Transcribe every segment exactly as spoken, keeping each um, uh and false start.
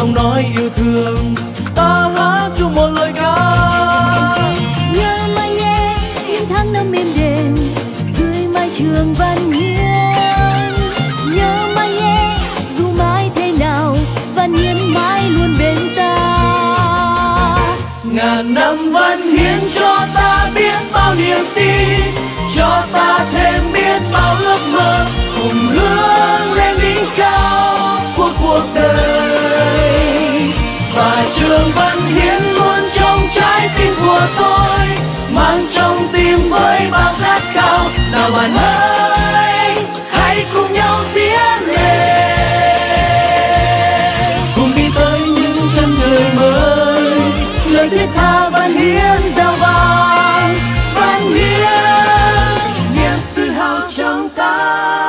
giọng nói yêu thương, ta hát chung một lời ca. Nhớ mãi nhé những tháng năm êm đềm dưới mái trường Văn Hiến. Nhớ mãi nhé dù mãi thế nào Văn Hiến mãi luôn bên ta. Ngàn năm Văn Hiến cho ta biết bao niềm tin, cho ta thêm biết bao ước mơ, cùng hướng lên đỉnh cao của cuộc đời. Và trường Văn Hiến luôn trong trái tim của tôi, mang trong tim với bao khát khao. Nào bạn ơi, hãy cùng nhau tiến lên, cùng đi tới những chân trời mới. Lời thiết tha Văn Hiến reo vang, Văn Hiến niềm tự hào trong ta.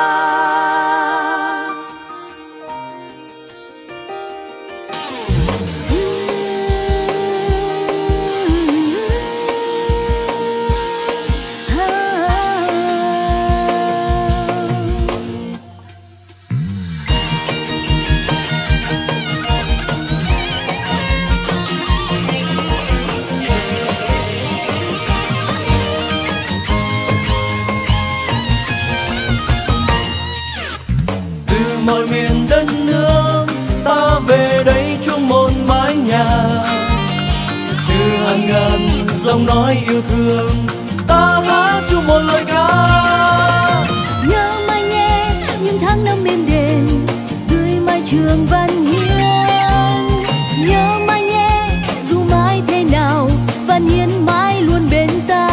Mọi miền đất nước ta về đây chung một mái nhà, từ hàng ngàn giọng nói yêu thương, ta hát chung một lời ca. Nhớ mãi nhé những tháng năm êm đềm dưới mái trường Văn Hiến. Nhớ mãi nhé dù mãi thế nào Văn Hiến mãi luôn bên ta.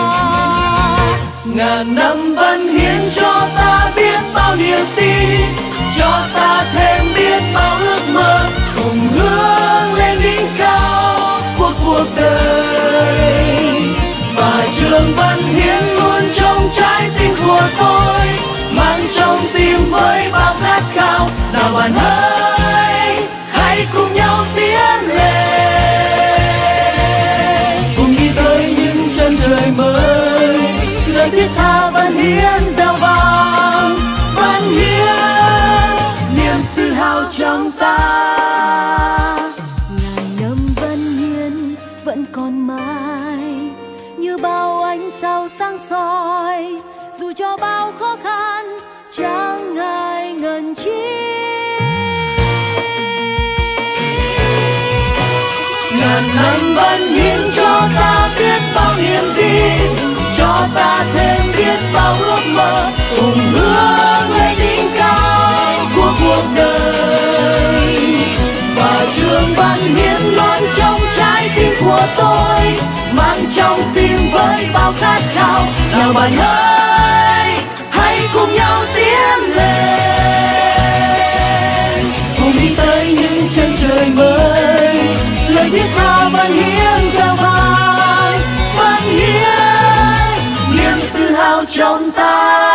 Ngàn năm Văn Hiến cho ta biết bao niềm tin, cho ta thêm biết bao ước mơ, cùng hướng lên đỉnh cao của cuộc đời. Và trường Văn Hiến luôn trong trái tim của tôi, mang trong tim với bao khát khao. Nào bạn ơi, hãy cùng nhau tiến lên, cùng đi tới những chân trời mới. Lời thiết tha Văn Hiến reo vang, Văn Hiến niềm tự hào trong ta. Ngàn năm Văn Hiến vẫn còn mãi như bao ánh sao sáng soi, dù cho bao khó khăn chẳng ai ngần chi. Ngàn năm Văn Hiến cho ta biết bao niềm tin, cho ta thêm biết bao ước mơ, cùng hướng lên đỉnh cao của cuộc đời. Và trường Văn Hiến luôn trong trái tim của tôi, mang trong tim với bao khát khao. Nào bạn ơi, hãy cùng nhau tiến lên, cùng đi tới những chân trời mới. Lời thiết tha Văn Hiến reo vang, Văn Hiến niềm tự hào trong ta.